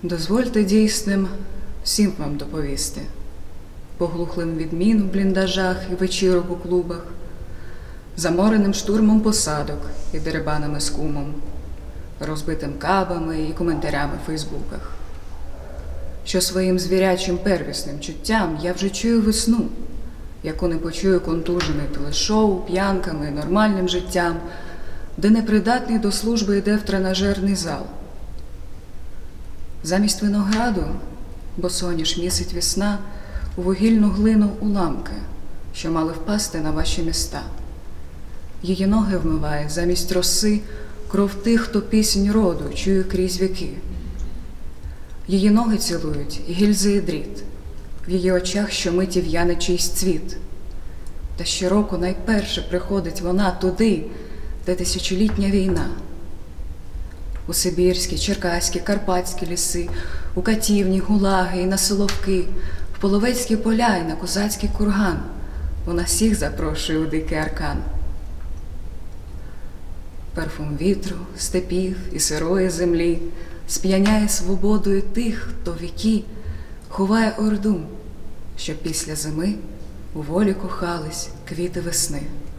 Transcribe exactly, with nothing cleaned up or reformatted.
Дозвольте дійсним всім вам доповісти, поглухлим відмін в бліндажах і вечірок у клубах, замореним штурмом посадок і дерибанами з кумом, розбитим кавами і коментарями в фейсбуках, що своїм звірячим первісним чуттям я вже чую весну, яку не почую контужений телешоу, п'янками і нормальним життям, де непридатний до служби йде в тренажерний зал. Замість винограду босоніж місить весна у вугільну глину уламки, що мали впасти на ваші міста. Її ноги вмиває замість роси кров тих, хто пісень роду чує крізь віки. Її ноги цілують гільзи і дріт, в її очах щомиті в'яне чийсь цвіт. Та щороку найперше приходить вона туди, де тисячолітня війна. У сибірські, черкаські, карпатські ліси, у катівні, гулаги і на соловки, в половецькі поля і на козацький курган вона всіх запрошує у дикий аркан. Парфум вітру, степів і сирої землі сп'яняє свободою тих, хто віки ховає орду, щоб після зими у волі кохались квіти весни.